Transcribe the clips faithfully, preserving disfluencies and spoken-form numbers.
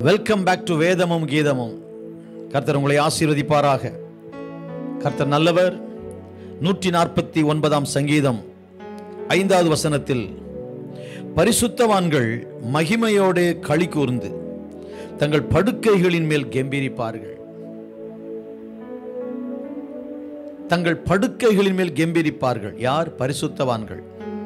Welcome back to வேதமும் கீதமும். கர்த்தர் உங்களை ஆசீர்வதிப்பாராக. கர்த்தர் நல்லவர். நூற்றி நாற்பத்தி ஒன்பதாம் சங்கீதம் ஐந்தாவது வசனத்தில், பரிசுத்தவான்கள் மகிமையோடு களி கூர்ந்து தங்கள் படுக்கைகளின் மேல் கெம்பீரிப்பார்கள். தங்கள் படுக்கைகளின் மேல் கெம்பீரிப்பார்கள். யார்? பரிசுத்தவான்கள்.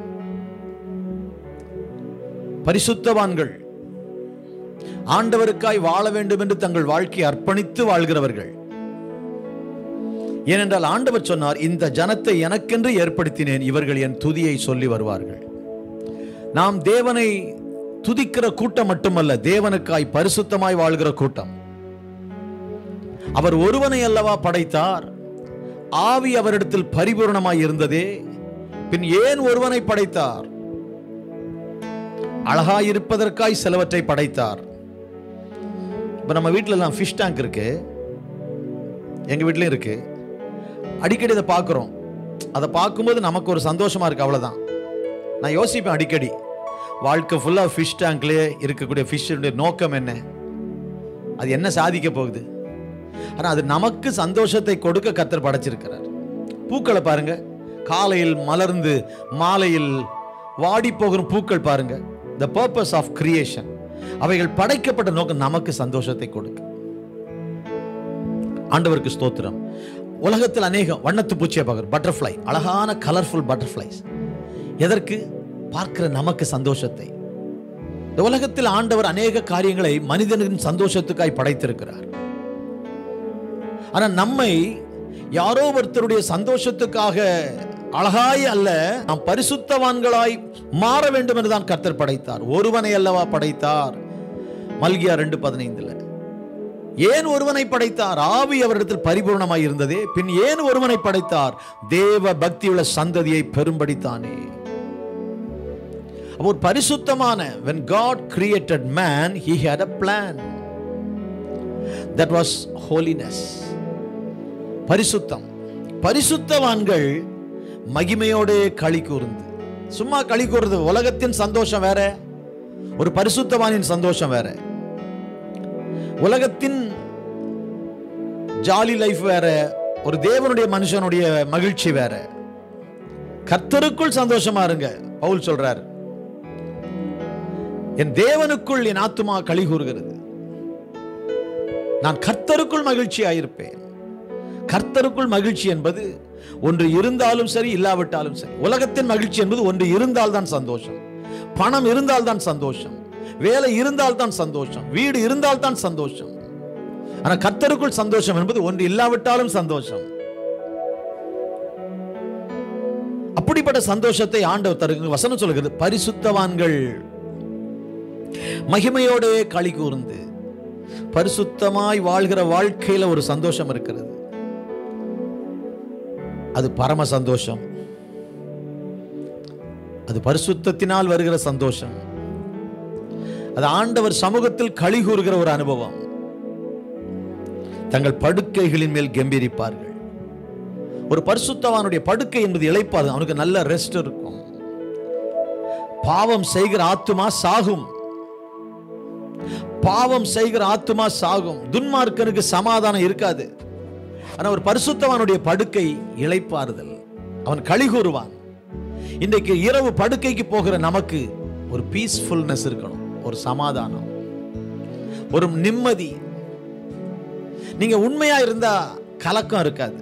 பரிசுத்தவான்கள் ஆண்டவருக்காய் வாழ வேண்டும் என்று தங்கள் வாழ்க்கையை அர்ப்பணித்து வாழ்கிறவர்கள். ஏனென்றால் ஆண்டவர் சொன்னார், இந்த ஜனத்தை எனக்கென்று ஏற்படுத்தினேன், இவர்கள் என் துதியை சொல்லி வருவார்கள். நாம் தேவனை துதிக்கிற கூட்டம் மட்டுமல்ல, தேவனுக்காய் பரிசுத்தமாய் வாழ்கிற கூட்டம். அவர் ஒருவனை அல்லவா படைத்தார்? ஆவி அவரிடத்தில் பரிபூர்ணமாய் இருந்ததே, பின் ஏன் ஒருவனை படைத்தார்? அழகாயிருப்பதற்காய் சிலவற்றை படைத்தார். இப்போ நம்ம வீட்டில் எல்லாம் ஃபிஷ் டேங்க் இருக்கு, எங்கள் வீட்லையும் இருக்கு. அடிக்கடி அதை பார்க்குறோம். அதை பார்க்கும்போது நமக்கு ஒரு சந்தோஷமா இருக்கு, அவ்வளோதான். நான் யோசிப்பேன் அடிக்கடி, வாழ்க்கை ஃபுல்லாக ஃபிஷ் டேங்க்லேயே இருக்கக்கூடிய ஃபிஷ்ஷுடைய நோக்கம் என்ன? அது என்ன சாதிக்க போகுது? ஆனால் அது நமக்கு சந்தோஷத்தை கொடுக்க கர்த்தர் படைச்சிருக்கிறார். பூக்களை பாருங்க, காலையில் மலர்ந்து மாலையில் வாடி போகிற பூக்கள் பாருங்க. The purpose of creation, அவைகள் படைக்கப்பட்ட நோக்கம் நமக்கு சந்தோஷத்தை கொடுக்க. ஆண்டவருக்கு ஸ்தோத்திரம். உலகத்தில் அநேக வண்ணத்து பூச்சியை பார்க்குற பட்டர்ஃப்ளை, அழகான கலர்ஃபுல் பட்டர்ஃப்ளைஸ். எதற்கு? பார்க்கிற நமக்கு சந்தோஷத்தை. இந்த உலகத்தில் ஆண்டவர் அநேக காரியங்களை மனிதனின் சந்தோஷத்துக்காய் படைத்திருக்கிறார். ஆனால் நம்மை யாரோ ஒருத்தருடைய சந்தோஷத்துக்காக அழகாய் அல்ல, நாம் பரிசுத்தவான்களாய் மாற வேண்டும் என்றுதான் கர்த்தர் படைத்தார். ஒருவனை அல்லவா படைத்தார்? மல்கியா ரெண்டு பதினைந்துல ஏன் ஒருவனை படைத்தார்? ஆவி அவரிடத்தில் பரிபூர்ணமாய் இருந்ததே, பின் ஏன் ஒருவனை படைத்தார்? தேவ பக்தியுள்ள சந்ததியை பெரும்படித்தானே. ஒரு பரிசுத்தமான, when God created man, he had a plan. That was holiness. பரிசுத்தம். பரிசுத்தவான்கள் மகிமையோடு களி கூர்ந்து. சும்மா களி கூர்ந்து, உலகத்தின் சந்தோஷம் வேற, ஒரு பரிசுத்தவானின் சந்தோஷம் வேற. உலகத்தின் ஜாலி லைஃப் வேற, ஒரு தேவனுடைய மனுஷனுடைய மகிழ்ச்சி வேற. கர்த்தருக்குள் சந்தோஷமா இருங்க. பவுல் சொல்றார், என் தேவனுக்குள் என் ஆத்துமா களி கூறுகிறது, நான் கர்த்தருக்குள் மகிழ்ச்சியாயிருப்பேன். கர்த்தருக்குள் மகிழ்ச்சி என்பது ஒன்று இருந்தாலும் சரி, இல்லாவிட்டாலும் சரி. உலகத்தின் மகிழ்ச்சி என்பது ஒன்று இருந்தால் தான் சந்தோஷம், பணம் இருந்தால் தான் சந்தோஷம், வேலை இருந்தால் தான் சந்தோஷம், வீடு இருந்தால் தான் சந்தோஷம். ஆனால் கர்த்தருக்குள் சந்தோஷம் என்பது ஒன்று இல்லாவிட்டாலும் சந்தோஷம். அப்படிப்பட்ட சந்தோஷத்தை ஆண்டவர் தருகிற வசனம் சொல்கிறது, பரிசுத்தவான்கள் மகிமையோடு களி கூர்ந்து. பரிசுத்தமாய் வாழ்கிற வாழ்க்கையில ஒரு சந்தோஷம் இருக்கிறது. அது பரம சந்தோஷம். அது பரிசுத்தத்தினால் வருகிற சந்தோஷம். அது ஆண்டவர் சமூகத்தில் களி கூறுகிற ஒரு அனுபவம். தங்கள் படுக்கைகளின் மேல் கெம்பீரிப்பார்கள். ஒரு பரிசுத்தவானுடைய படுக்கை என்பது இளைப்பாறு. அவனுக்கு நல்ல ரெஸ்ட் இருக்கும். பாவம் செய்கிற ஆத்துமா சாகும். பாவம் செய்கிற ஆத்துமா சாகும். துன்மார்க்கனுக்கு சமாதானம் இருக்காது. ஆனா ஒரு பரிசுத்தவானுடைய படுக்கை இளைப்பாறுதல். அவன் களி கூறுவான். இன்றைக்கு இரவு படுக்கைக்கு போகிற நமக்கு ஒரு பீஸ்ஃபுல்னஸ் இருக்கணும், ஒரு சமாதானம், ஒரு நிம்மதி. நீங்க உண்மையா இருந்தா கலக்கம் இருக்காது.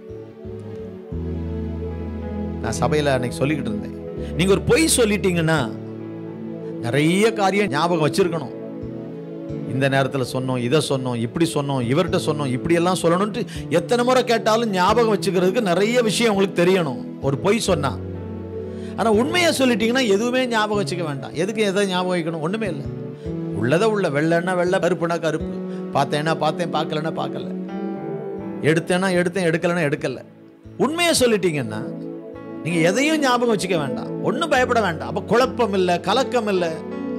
நான் சபையில அன்னைக்கு சொல்லிக்கிட்டு இருந்தேன், நீங்க ஒரு பொய் சொல்லிட்டீங்கன்னா நிறைய காரியம் ஞாபகம் வச்சிருக்கணும். இந்த நேரத்தில் சொன்னோம், இதை சொன்னோம், இப்படி சொன்னோம், இவர்கிட்ட சொன்னோம், இப்படி எல்லாம் சொல்லணும்ட்டு எத்தனை முறை கேட்டாலும் ஞாபகம் வச்சுக்கிறதுக்கு நிறைய விஷயம் உங்களுக்கு தெரியணும் ஒரு பொய் சொன்னா. ஆனால் உண்மையை சொல்லிட்டீங்கன்னா எதுவுமே ஞாபகம் வச்சுக்க வேண்டாம். எதுக்கு எதை ஞாபகம் வைக்கணும்? ஒன்றுமே இல்லை. உள்ளதை உள்ள, வெள்ளைன்னா வெள்ளை, கருப்புனா கருப்பு, பார்த்தேன்னா பார்த்தேன், பார்க்கலன்னா பார்க்கல, எடுத்தேன்னா எடுத்தேன், எடுக்கலைன்னா எடுக்கல. உண்மையை சொல்லிட்டீங்கன்னா நீங்கள் எதையும் ஞாபகம் வச்சுக்க வேண்டாம், ஒன்றும் பயப்பட வேண்டாம். அப்போ குழப்பம் இல்லை, கலக்கம் இல்லை.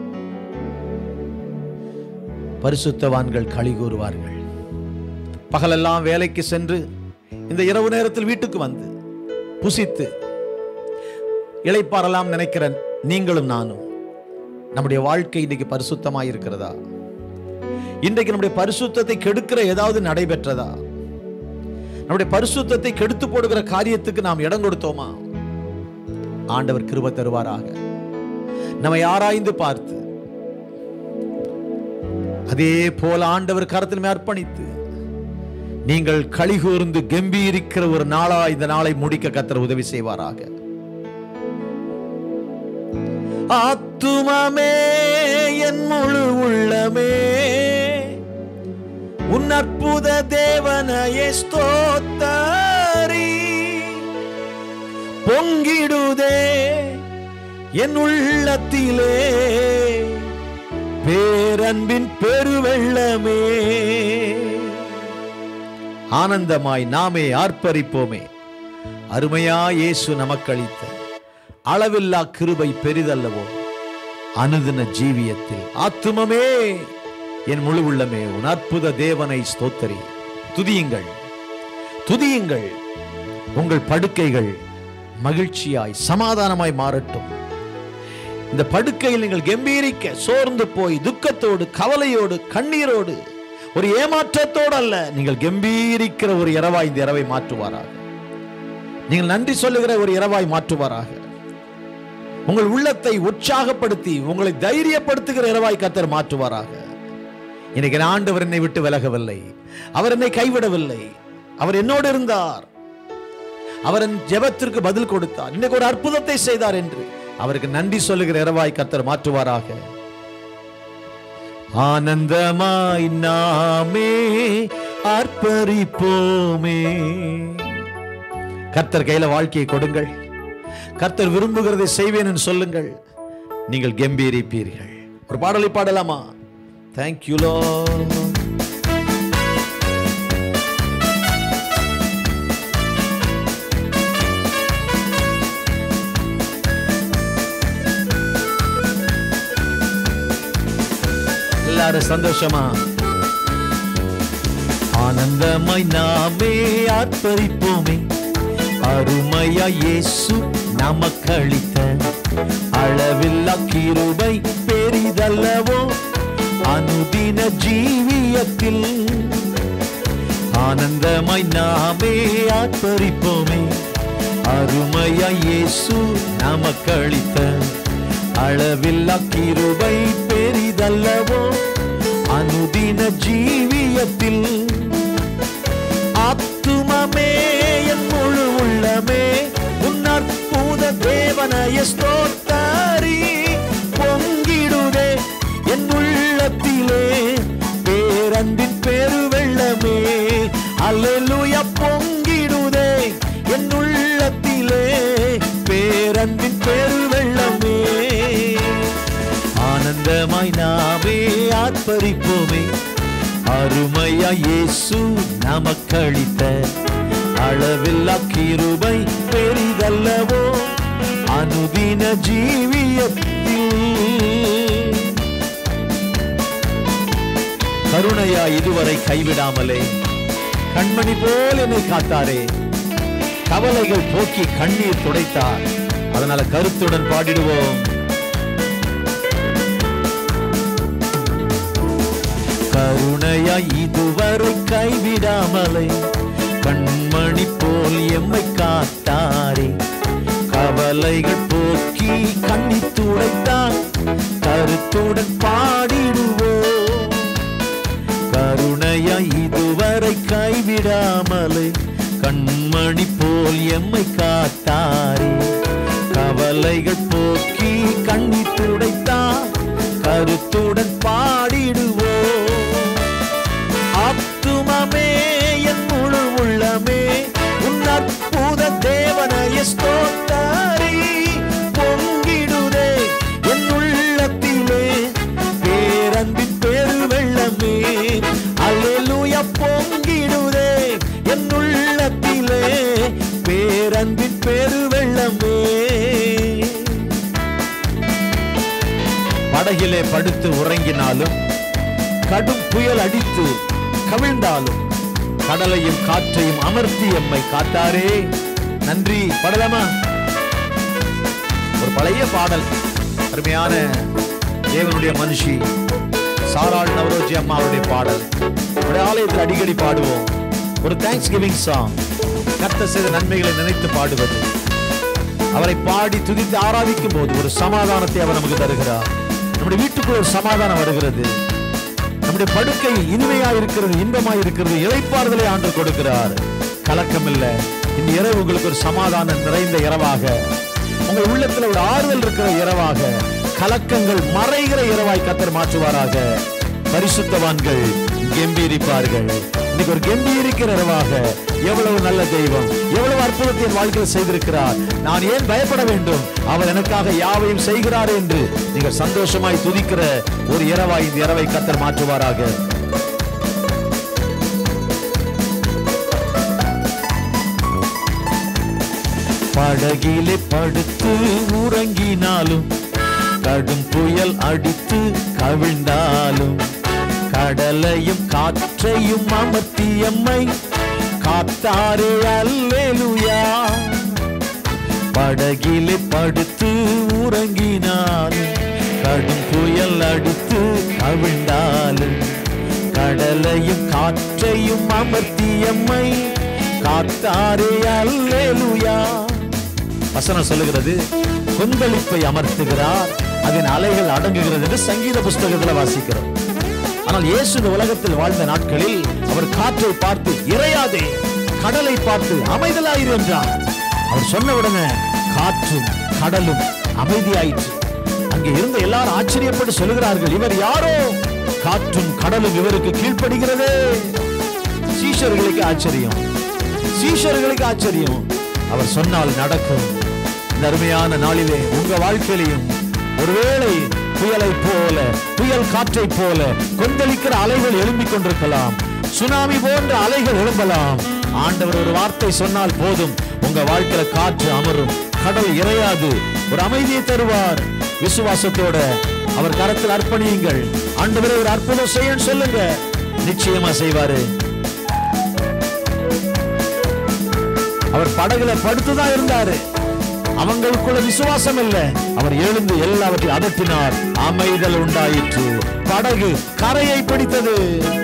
பரிசுத்தவான்கள் களி கூறுவார்கள். பகலெல்லாம் வேலைக்கு சென்று இந்த இரவு நேரத்தில் வீட்டுக்கு வந்து புசித்து இளைப்பாறலாம் நினைக்கிற நீங்களும் நானும், நம்முடைய வாழ்க்கை இன்னைக்கு பரிசுத்தமாய் இருக்கிறதா? இன்றைக்கு நம்முடைய பரிசுத்தத்தை கெடுக்கிற ஏதாவது நடைபெற்றதா? நம்முடைய பரிசுத்தத்தை கெடுத்து போடுகிற காரியத்துக்கு நாம் இடம் கொடுத்தோமா? ஆண்டவர் கிருபை தருவாராக. நம்மை ஆராய்ந்து பார்த்து அதே போல ஆண்டவர் கரத்தில் அர்ப்பணித்து நீங்கள் களிகூர்ந்து கம்பீரிக்கிற ஒரு நாளா இந்த நாளை முடிக்க கர்த்தர் உதவி செய்வாராக. ஆத்துமமே என் முழு உள்ளமே உன் அற்புத தேவனையே ஸ்தோத்தரி. பொங்கிடுதே என் உள்ளத்திலே பேரன்பின் பெருவெள்ளமே. ஆனந்தமாய் நாமே ஆர்ப்பரிப்போமே. அருமையா இயேசு நமக்களித்த அளவில்லா கிருபை பெரிதல்லவோ அனுதின ஜீவியத்தில். ஆத்துமமே என் முழு உள்ளமே உன் அற்புத தேவனை ஸ்தோத்தரி. துதியுங்கள், துதியுங்கள். உங்கள் படுக்கைகள் மகிழ்ச்சியாய் சமாதானமாய் மாறட்டும். இந்த படுக்கையில் நீங்கள் கம்பீரிக்க, சோர்ந்து போய் துக்கத்தோடு கவலையோடு கண்ணீரோடு ஒரு ஏமாற்றத்தோடு அல்ல, நீங்கள் கம்பீரிக்கிற ஒரு இரவாய் இந்த இரவை மாற்றுவாராக. நீங்கள் நன்றி சொல்லுகிற ஒரு இரவாய் மாற்றுவாராக. உங்கள் உள்ளத்தை உற்சாகப்படுத்தி உங்களை தைரியப்படுத்துகிற இரவாய் கர்த்தர் மாற்றுவாராக. இன்னைக்கு ஆண்டவர் என்னை விட்டு விலகவில்லை, அவர் என்னை கைவிடவில்லை, அவர் என்னோடு இருந்தார், அவர் என் ஜெபத்திற்கு பதில் கொடுத்தார், இன்னைக்கு ஒரு அற்புதத்தை செய்தார் என்று அவருக்கு நன்றி சொல்லுகிற இரவாய் கர்த்தர் மாற்றுவாராக. ஆனந்தமாய் நாமே ஆர்ப்பரிப்போமே. கர்த்தர் கையில வாழ்க்கையை கொடுங்கள். கர்த்தர் விரும்புகிறதை செய்வேன் என்று சொல்லுங்கள். நீங்கள் கம்பீரிப்பீர்கள். ஒரு பாடலை பாடலாமா? Thank you Lord. எல்லாரும் சந்தோஷமா ஆனந்தமாய் நாமே ஆர்ப்பரிப்போமே. அருமையா இயேசு நமக்களித்த அளவில்லா கிருபை பெரிதல்லவோ அனுதின ஜீவியத்தில். ஆனந்தமாய் நாமே ஆர்ப்பரிப்போமே. அருமையா இயேசு நமக்களித்த அளவில்லா கிருபை பெரிதல்லவோ அனுதின ஜீவியத்தில். ஆத்துமமே என் முழு உள்ளமே உன் அற்புத தேவனையே ஸ்தோத்தரி. பொங்கிடுதே என் உள்ளத்திலே பேரன்பின் பெருவெள்ளமே. அல்லேலூயா. பொங்கிடுதே என் உள்ளத்திலே பேரன்பின் பெருவெள்ளமே. ஆனந்தமாய் நாமே ஆர்ப்பரிப்போமே. அருமையா இயேசு நமக்களித்த அளவில்லா கிருபை பெரிதல்லவோ அனுதின ஜீவியத்தில். கருணையா இதுவரை கைவிடாமலே கண்மணி போல் என்னை காத்தாரே. கவலைகள் போக்கி கண்ணீர் துடைத்தார். அதனால கருத்துடன் பாடிடுவோம். கருணையா இதுவரை கைவிடாமலே கண்மணி போல் எம்மை காத்தாரே. கவலைகள் போக்கி கண்ணீர் துடைத்தார். கருத்துடன் பாடிடுவோம். கருணையா இதுவரை கைவிடாமலே கண்மணி போல் எம்மை காத்தாரே. கவலைகள் போக்கி கண்ணீர் துடைத்தார். கருத்துடன் பாடிடுவோம். ஆத்துமமே என் முழு உள்ளமே உன் அற்புத தேவனையே ஸ்தோத்தரி. பொங்கிடுதே என் உள்ளத்திலே பேரன்பின் பெருவெள்ளமே. அல்லேலூயா. பொங்கிடுதே என் உள்ளத்திலே பேரன்பின் பெருவெள்ளமே. படகிலே படுத்து உறங்கினாலும் கடும் புயல் அடித்து கவிழ்ந்தாலும் கடலையும் காற்றையும் அமர்த்தி எம்மை காத்தாரே. நன்றி. பாடலாமா? ஒரு பழைய பாடல். அருமையான தேவனுடைய மனுஷி சாராள் நவரோஜி அம்மா அவருடைய பாடல் நம்முடைய ஆலயத்தில் அடிக்கடி பாடுவோம். ஒரு தேங்க்ஸ் கிவிங் சாங், கர்த்தர் செய்த நன்மைகளை நினைத்து பாடுவது. அவரை பாடி துதித்து ஆராதிக்கும் போது ஒரு சமாதானத்தை அவர் நமக்கு தருகிறார். நம்முடைய வீட்டுக்குள் ஒரு சமாதானம் வருகிறது. நம்முடைய படுக்கை இனிமையாக இருக்கிறது, இன்பமாக இருக்கிறது. இளைப்பாறுதலை ஆண்டு கொடுக்கிறார். கலக்கம் இல்லை. இந்த இரவு உங்களுக்கு ஒரு சமாதானம் நிறைந்த இரவாக, உங்கள் உள்ளத்தில் ஒரு ஆறுதல் இருக்கிற இரவாக, கலக்கங்கள் மறைகிற இரவாய் கர்த்தர் மாற்றுவாராக. பரிசுத்தவான்கள் கெம்பீரிப்பார்கள். இன்னைக்கு ஒரு கெம்பீரிக்கிற இரவாக, எவ்வளவு நல்ல தெய்வம், எவ்வளவு அற்புதத்தை என் வாழ்க்கையில் செய்திருக்கிறார், நான் ஏன் பயப்பட வேண்டும், அவர் எனக்காக யாவையும் செய்கிறார் என்று நீங்கள் சந்தோஷமாய் துதிக்கிற ஒரு இரவாய் இந்த இரவை கர்த்தர் மாற்றுவாராக. படகிலே படுத்து உறங்கினாலும், கடும் புயல் அடித்து கவிழ்ந்தாலும், கடலையும் காற்றையும் அமர்த்தியம்மை காத்தாரே அல்லேலூயா. படகிலே படுத்து உறங்கினாலும், கடும் புயல் அடித்து கவிழ்ந்தாலும், கடலையும் காற்றையும் அமர்த்தியம்மை காத்தாரே அல்லேலூயா. வசனம் சொல்லுகிறது, கொந்தளிப்பை அமர்த்துகிறார், அதன் அலைகள் அடங்குகிறது என்று சங்கீத புஸ்தகத்தில் வாசிக்கிறோம். ஆனால் இயேசு இந்த உலகத்தில் வாழ்ந்த நாட்களில் அவர் காற்றை பார்த்து இறையாதே, கடலை பார்த்து அமைதலாயிரு என்றார். அவர் சொன்ன உடனே காற்றும் கடலும் அமைதியாயிற்று. அங்கே இருந்த எல்லாரும் ஆச்சரியப்பட்டு சொல்லுகிறார்கள், இவர் யாரோ, காற்றும் கடலும் இவருக்கு கீழ்ப்படுகிறது. சீஷர்களுக்கு ஆச்சரியம், சீஷர்களுக்கு ஆச்சரியம். அவர் சொன்னால் நடக்கும். இந்த அருமையான நாளிலே உங்க வாழ்க்கையிலையும் ஒருவேளை புயலை போல, புயல் காற்றை போல கொந்தளிக்கிற அலைகள் எழும்பிக் கொண்டிருக்கலாம். சுனாமி போன்ற அலைகள் எழும்பலாம். ஆண்டவர் ஒரு வார்த்தை சொன்னால் போதும், உங்க வாழ்க்கையில காற்று அமரும், கடல் இறையாது, ஒரு அமைதியை தருவார். விசுவாசத்தோட அவர் கரத்தில் அர்ப்பணியுங்கள். ஆண்டவரே ஒரு அற்புதம் செய்ய சொல்லுங்க, நிச்சயமா செய்வாரு. அவர் படகுல படுத்துதான் இருந்தாரு. அவங்களுக்குள்ள விசுவாசம் இல்ல. அவர் எழுந்து எல்லாவற்றையும் அதட்டினார், அமைதல் உண்டாயிற்று, படகு கரையை பிடித்தது.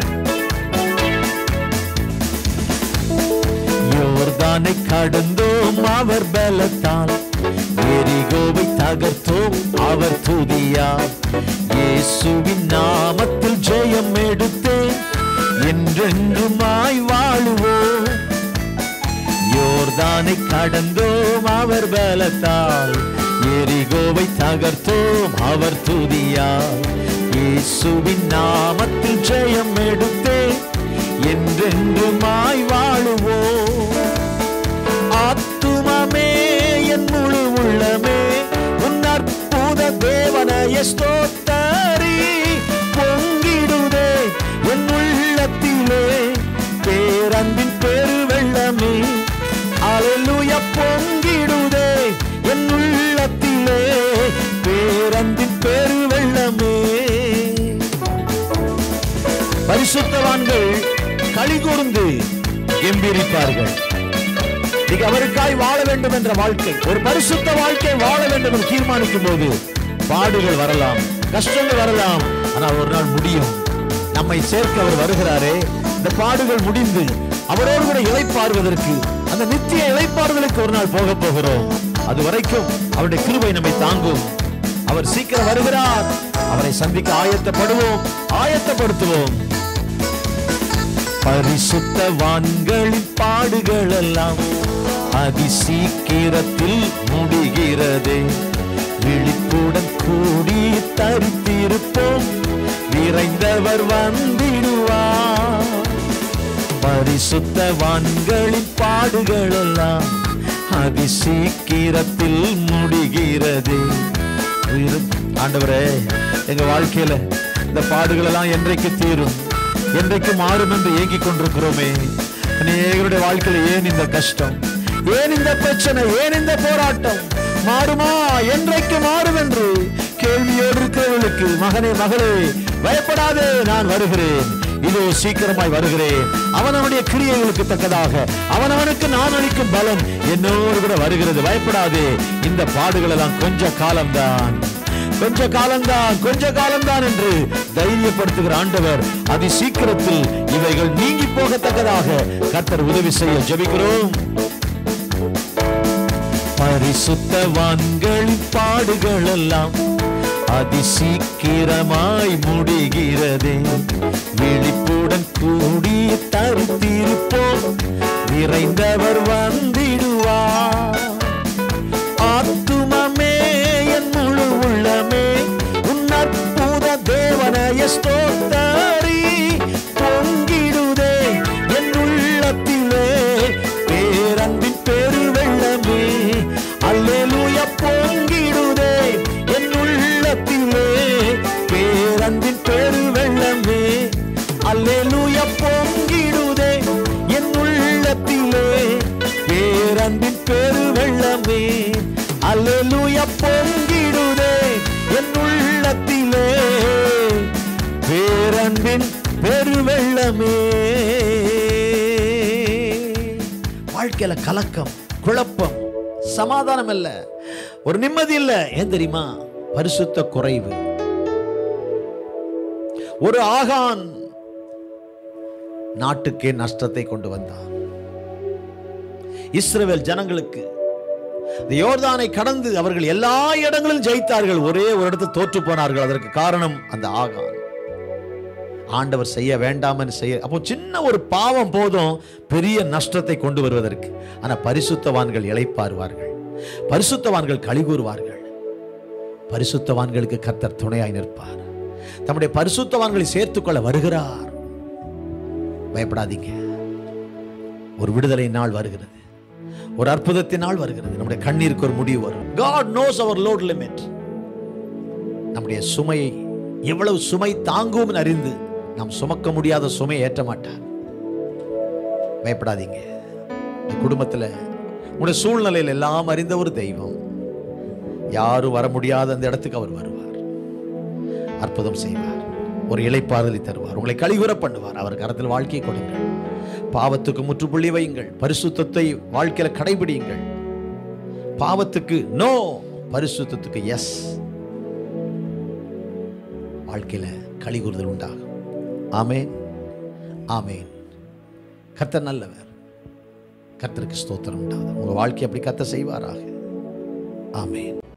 யோர்தானை கடந்தோம் அவர் பலத்தால், எரிகோவை தகர்த்தோம் அவர் துதியால். இயேசுவின் நாமத்தில் ஜெயம் எடுத்தேன், என்றென்றுமாய் வாழுவோம். யோர்தானை கடந்தோம் அவர் பலத்தால், எரிகோவை தகர்த்தோம் அவர் துதியால். இயேசுவின் நாமத்தில் ஜெயம் எடுத்தேன், என்றென்றுமாய் வாழுவோம். ஆத்துமமே என் முழு உள்ளமே உன் அற்புத தேவனைய ஸ்தோத்தரி. பொங்கிடுதே என் உள்ளத்திலே பேரன்பின் பெருவெள்ளமே. அல்லேலூயா. பொங்கிடுதே என் உள்ளத்திலே பேரன்பின் பெருவெள்ளமே. பரிசுத்தவான்கள் களி கூர்ந்து கெம்பீரிப்பார்கள். நீங்க அவருக்காய் வாழ வேண்டும் என்ற வாழ்க்கை, ஒரு பரிசுத்த வாழ்க்கை வாழ வேண்டும் என்று தீர்மானிக்கும் போது பாடுகள் வரலாம், கஷ்டங்கள் வரலாம், ஆனால் ஒரு நாள் முடியும். நம்மை சேர்க்க அவர் வருகிறாரே. இந்த பாடுகள் முடிந்து அவரோடு கூட இளைப்பாறுவதற்கு, அந்த நித்திய இளைப்பாறுதலுக்கு ஒரு நாள் போக போகிறோம். அது வரைக்கும் அவருடைய கிருபை நம்மை தாங்கும். அவர் சீக்கிரம் வருகிறார். அவரை சந்திக்க ஆயத்தப்படுவோம், ஆயத்தப்படுத்துவோம். பரிசுத்தவான்களின் பாடுகள் எல்லாம் அதி சீக்கிரத்தில் முடிகிறதே. விழிப்புடன் கூடி தரித்திருப்போம், விரைந்தவர் வந்திடுவார். பரிசுத்தவான்களின் பாடுகள் எல்லாம் அதி சீக்கிரத்தில் முடிகிறது. ஆண்டவரே, எங்க வாழ்க்கையில இந்த பாடுகள் எல்லாம் என்றைக்கு தீரும், என்றைக்கு மாறும் என்று ஏங்கிக் கொண்டிருக்கிறோமே. அநேகருடைய வாழ்க்கையில ஏன் இந்த கஷ்டம், ஏன் இந்த பிரச்சனை, ஏன் இந்த போராட்டம்? மாறுமா, என்றைக்கு மாறும் என்று கேள்வியோடு இருக்கிறவர்களுக்கு, மகனே மகளே பயப்படாதே, நான் வருகிறேன், இதோ சீக்கிரமாய் வருகிறேன். அவனவனுடைய கிரியைகளுக்கு தக்கதாக அவனவனுக்கு நான் அளிக்கும் பலன் என்னோடு கூட வருகிறது. பயப்படாதே, இந்த பாடுகள் எல்லாம் கொஞ்ச காலம்தான். கொஞ்ச காலம்தான் கொஞ்ச காலம்தான் என்று தைரியப்படுத்துகிற ஆண்டவர் அதி சீக்கிரத்தில் இவைகள் நீங்கி போகத்தக்கதாக கர்த்தர் உதவி செய்ய ஜெபிக்கிறோம். பரிசுத்தவான்களின் பாடுகள் எல்லாம் அதி சீக்கிரமாய் முடிகிறதே. விழிப்புடன் கூடி தரித்திருப்போம், நிறைந்தவர் வந்திடுவார். ஆத்துமமே என் முழு உள்ளமே உன் அற்புத தேவனைய ஸ்தோத்தரி. பொங்கிடுதே என் உள்ளத்திலே பேரன்பின் பெருவெள்ளமே. அல்லேலூயா. பொங்கிடுதே என் உள்ளத்திலே பேரன்பின் பெருவெள்ளமே. அல்லேலூயா. பொங்கிடுதே என் உள்ளத்திலே பேரன்பின் பெருவெள்ளமே. அல்லேலூயா. பொங்கிடுதே என் உள்ளத்திலே பேரன்பின் பெருவெள்ளமே. வாழ்க்கையில கலக்கம், குழப்பம், சமாதானம் இல்ல, ஒரு நிம்மதி இல்ல. ஏன் தெரியுமா? பரிசுத்த குறைவு. ஒரு ஆகான் நாட்டுக்கே நஷ்டத்தை கொண்டு வந்தான். இஸ்ரவேல் ஜனங்களுக்கு யோர்தானை கடந்து அவர்கள் எல்லா இடங்களிலும் ஜெயித்தார்கள், ஒரே ஒரு இடத்தில் தோற்று போனார்கள். அதற்கு காரணம் அந்த ஆகான். ஆண்டவர் செய்ய வேண்டாம் என்று செய்ய, அப்போ சின்ன ஒரு பாவம் போதும் பெரிய நஷ்டத்தை கொண்டு வருவதற்கு. ஆனா பரிசுத்தவான்கள் இளைப்பாறுவார்கள், பரிசுத்தவான்கள் களிகூறுவார்கள். பரிசுத்தவான்களுக்கு கர்த்தர் துணையாய் நிற்பார். தம்முடைய பரிசுத்தவான்களை சேர்த்துக்கொள்ள வருகிறார். பயப்படாதீங்க. ஒரு விடுதலை நாள் வருகிறது, ஒரு அற்புதத்தின் நாள் வருகிறது. நம்முடைய கண்ணீருக்கு ஒரு முடிவு வரும். God knows our load limit. நம்முடைய சுமையை எவ்வளவு சுமை தாங்கும் அறிந்து நாம் சுமக்க முடியாத சுமையை ஏற்ற மாட்டார். பயப்படாதீங்க. இந்த குடும்பத்தில் உங்களுடைய சூழ்நிலையில் எல்லாம் அறிந்த ஒரு தெய்வம், யாரும் வர முடியாத அந்த இடத்துக்கு அவர் வருவார், அற்புதம் செய்வார், ஒரு இளைப்பாறுதலை தருவார், உங்களை கழிவுற பண்ணுவார். அவர் கரத்தில் வாழ்க்கையை கொடுங்கள். பாவத்துக்கு முற்றுப்புள்ளி வையுங்கள், பரிசுத்தத்தை வாழ்க்கையில கடைபிடியுங்கள். பாவத்துக்கு நோ, பரிசுத்தத்துக்கு எஸ். வாழ்க்கையில களிகூறுதல் உண்டாகும். ஆமென், ஆமென். கர்த்தர் நல்லவர். கர்த்தருக்கு ஸ்தோத்திரம் உண்டாகும். உங்க வாழ்க்கை அப்படி கர்த்தர் செய்வாராக. ஆமென்.